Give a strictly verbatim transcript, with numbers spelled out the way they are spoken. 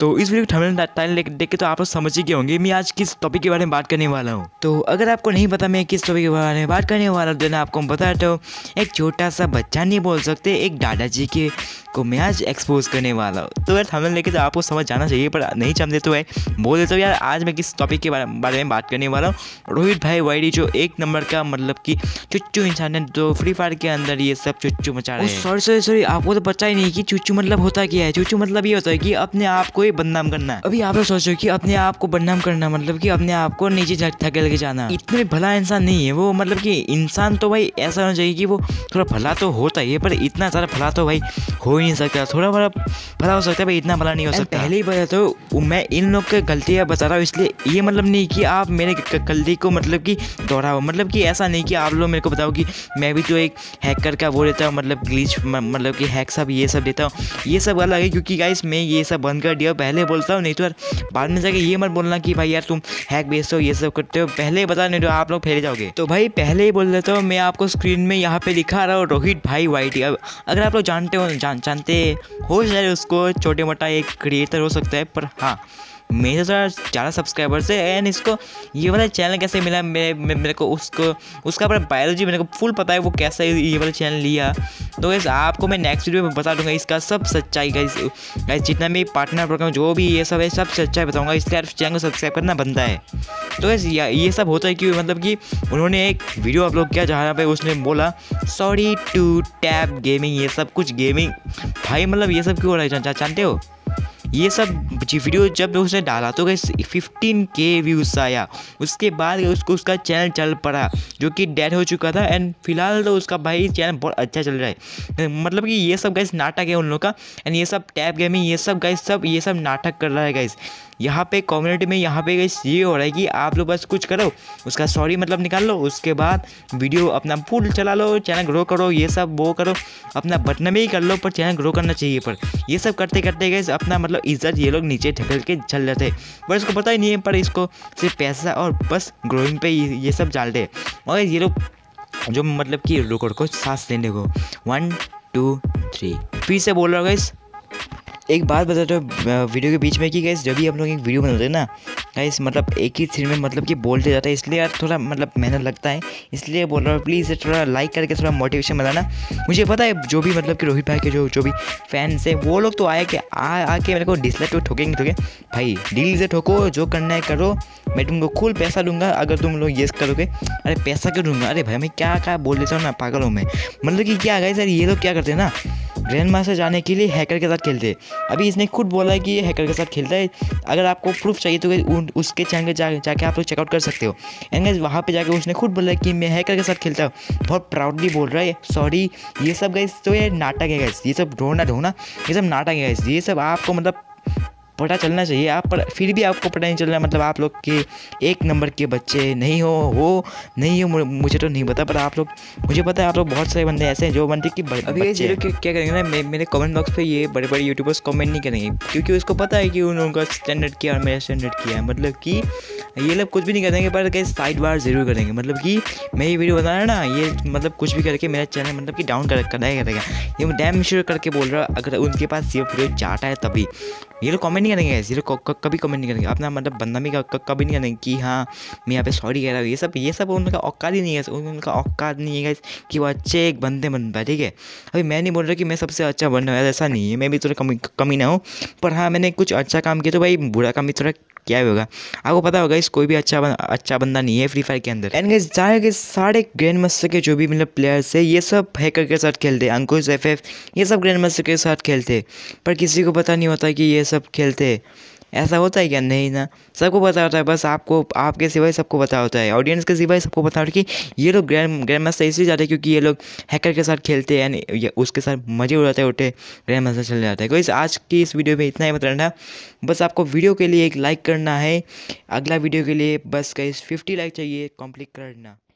तो इस वीडियो को थंबनेल टाइटल देख के तो आप लोग समझ ही गए होंगे मैं आज किस टॉपिक के बारे में बात करने वाला हूँ। तो अगर आपको नहीं पता मैं किस टॉपिक के बारे में बात करने वाला हूँ तो ना आपको बता तो एक छोटा सा बच्चा नहीं बोल सकते, एक दादाजी के को मैं आज एक्सपोज करने वाला हूँ। तो यार थंबनेल लेके तो आपको समझ जाना चाहिए, पर नहीं समझे तो है बोल देता हूँ यार। आज मैं किस टॉपिक के बारे में बात करने वाला हूँ। रोहित भाई वाईडी जो एक नंबर का मतलब कि चुच्चू इंसान है, जो फ्री फायर के अंदर ये सब चुच्चू मचा रहे हैं। सॉरी सॉरी सॉरी आपको तो पता ही नहीं कि चुच्चू मतलब होता क्या है। चुच्चू मतलब ये होता है कि अपने आप को ही बदनाम करना। अभी आप लोग सोचो कि अपने आप को बदनाम करना मतलब कि अपने आप को नीचे धकेल के जाना। इतने भला इंसान नहीं है वो, मतलब कि इंसान तो भाई ऐसा होना चाहिए कि वो थोड़ा भला तो होता ही है, पर इतना सारा भला तो भाई हो ही नहीं सकता। थोड़ा बड़ा भला हो सकता है भाई, इतना भला नहीं हो सकता। पहले ही बता तो मैं इन लोग की गलतियाँ बता रहा हूँ, इसलिए ये मतलब नहीं कि आप मेरे गलती को मतलब कि दोहराओ। मतलब कि ऐसा नहीं कि आप लोग मेरे को बताओ कि मैं भी तो एक हैकर का वो देता हूँ, मतलब ग्लिच मतलब कि हैक सब ये सब देता हूँ। ये सब अलग है क्योंकि गाइस मैं ये सब बंद कर दिया, पहले बोलता हूँ। नहीं तो यार बाद में जाके ये मत बोलना कि भाई यार तुम हैक बेचते हो ये सब करते हो, पहले बता, नहीं तो आप लोग फैल जाओगे। तो भाई पहले ही बोल देता हूँ, मैं आपको स्क्रीन में यहाँ पे दिखा रहा हूँ रोहित भाई वाईडी। अब अगर आप लोग जानते हो जान जानते हो शायद उसको, छोटे मोटा एक क्रिएटर हो सकता है, पर हाँ मेरे थोड़ा ज़्यादा सब्सक्राइबर्स है। एंड इसको ये वाला चैनल कैसे मिला मेरे मेरे को उसको उसका पूरा बायोलॉजी मेरे को फुल पता है, वो कैसे ये वाला चैनल लिया। तो गाइस आपको मैं नेक्स्ट वीडियो में बता दूंगा इसका सब सच्चाई। गाइस गाइस जितना भी पार्टनर प्रोग्राम जो भी ये सब है सब सच्चाई बताऊंगा, इसलिए यार चैनल को सब्सक्राइब करना बनता है। तो गाइस ये सब होता है कि मतलब कि उन्होंने एक वीडियो अपलोड किया जहाँ पे उसने बोला सॉरी टू टैप गेमिंग, ये सब कुछ गेमिंग भाई मतलब ये सब क्यों हो रहा है जानते हो। ये सब वीडियो जब उसने डाला तो गैस फिफ्टीन के व्यूज़ आया, उसके बाद उसको उसका चैनल चल पड़ा जो कि डेड हो चुका था। एंड फिलहाल तो उसका भाई चैनल बहुत अच्छा चल रहा है। मतलब कि ये सब गैस नाटक है उन लोग का। एंड ये सब टैप गेमिंग ये सब गैस सब ये सब नाटक कर रहा है गैस। यहाँ पे कम्युनिटी में यहाँ पे गैस ये हो रहा है कि आप लोग बस कुछ करो, उसका सॉरी मतलब निकाल लो, उसके बाद वीडियो अपना फुल चला लो, चैनल ग्रो करो, ये सब वो करो, अपना बटन में ही कर लो, पर चैनल ग्रो करना चाहिए। पर ये सब करते करते गैस अपना मतलब इज्जत ये लोग नीचे ढकेल के चल जाते हैं, पर इसको पता ही नहीं है। पर इसको सिर्फ पैसा और बस ग्रोइंग पे ये सब डालते हैं। और ये लोग जो मतलब कि रुको रुको सांस लेने को, वन टू थ्री फिर से बोल रहा हूँ गाइस। एक बात बताते हो वीडियो के बीच में कि गाइस जब भी हम लोग एक वीडियो बनाते हैं ना गाइस, मतलब एक ही सीन में मतलब कि बोलते जाता है, इसलिए यार थोड़ा मतलब मेहनत लगता है, इसलिए बोल रहा हूँ प्लीज़ थोड़ा लाइक करके थोड़ा मोटिवेशन बनाना। मुझे पता है जो भी मतलब कि रोहित भाई के जो जो भी फैंस हैं वो लोग तो आए कि आ आके मेरे को डिसलाइक तो ठोकेंगे ठोके भाई, दिल से ठोको, जो करना है करो, मैं तुमको खुल पैसा दूंगा अगर तुम लोग येस करोगे। अरे पैसा क्यों दूंगा, अरे भाई मैं क्या क्या बोल देता हूँ ना, पागल हूँ मैं। मतलब कि क्या गाइस यार ये लोग क्या करते हैं ना, ग्रैंड मास्टर जाने के लिए हैकर के साथ खेलते हैं। अभी इसने खुद बोला है कि ये हैकर के साथ खेलता है। अगर आपको प्रूफ चाहिए तो उसके चैनल के जा जाके आप लोग चेकआउट कर सकते हो। एंड वहाँ पे जाके उसने खुद बोला है कि मैं हैकर के साथ खेलता हूँ, बहुत प्राउडली बोल रहा है। सॉरी ये सब गाइस तो ये नाटक है गाइस, ये सब ढोना ढोना ये सब नाटक है गाइस। ये सब आपको मतलब पता चलना चाहिए आप, पर फिर भी आपको पता नहीं चल रहा। मतलब आप लोग के एक नंबर के बच्चे नहीं हो हो नहीं हो मुझे तो नहीं पता, पर आप लोग मुझे पता है आप लोग बहुत सारे बंदे ऐसे हैं जो बनते कि अभी ये लोग क्या करेंगे ना, मे, मेरे कमेंट बॉक्स पे ये बड़े बड़े यूट्यूबर्स कमेंट नहीं करेंगे क्योंकि उसको पता है कि उन लोगों का स्टैंडर्ड किया और मेरा स्टैंडर्ड किया है। मतलब कि ये लोग कुछ भी नहीं करेंगे, पर कहीं साइड बार ज़रूर करेंगे। मतलब कि मैं ये वीडियो बता रहा ना, ये मतलब कुछ भी करके मेरा चैनल मतलब कि डाउन कर कराया करेगा। ये मैं डैम श्योर करके बोल रहा हूँ, अगर उनके पास ये वीडियो जाता है तभी ये लोग कमेंट नहीं करेंगे ऐसे, ये लोग कभी कमेंट नहीं करेंगे अपना मतलब बंदनामी का कभी नहीं करेंगे कि हाँ मैं यहाँ पे सॉरी कह रहा हूँ। ये सब ये सब उनका औकात ही नहीं है, उनका औकात नहीं है कि वो अच्छे एक बंदे बनता है। ठीक है, अभी मैं नहीं बोल रहा कि मैं सबसे अच्छा बन रहा हूँ, ऐसा नहीं है, मैं भी थोड़ा कमी कमी ना हूँ, पर हाँ मैंने कुछ अच्छा काम किया तो भाई बुरा काम भी थोड़ा क्या भी होगा। आपको पता होगा इस कोई भी अच्छा बन, अच्छा बंदा नहीं है फ्री फायर के अंदर। एंड गाइस चाहे कि सारे ग्रैंड मास्टर के जो भी मतलब प्लेयर्स है ये सब हैकर के साथ खेलते हैं, अंकुश एफ एफ ये सब ग्रैंड मास्टर के साथ खेलते हैं, पर किसी को पता नहीं होता कि ये सब खेलते हैं। ऐसा होता है क्या? नहीं ना, सबको पता होता है, बस आपको आपके सिवाय सबको पता होता है, ऑडियंस के सिवाय सबको पता होता है कि ये लोग ग्रैंड ग्रैंड मास्टर इसलिए जाते हैं क्योंकि ये लोग हैकर के साथ खेलते हैं, यानी उसके साथ मजे उड़ाते उठे ग्रैंड मास्टर चले जाते हैं। कोई आज की इस वीडियो में इतना ही बताना, बस आपको वीडियो के लिए एक लाइक करना है, अगला वीडियो के लिए बस कहीं फिफ्टी लाइक चाहिए कंप्लीट करना।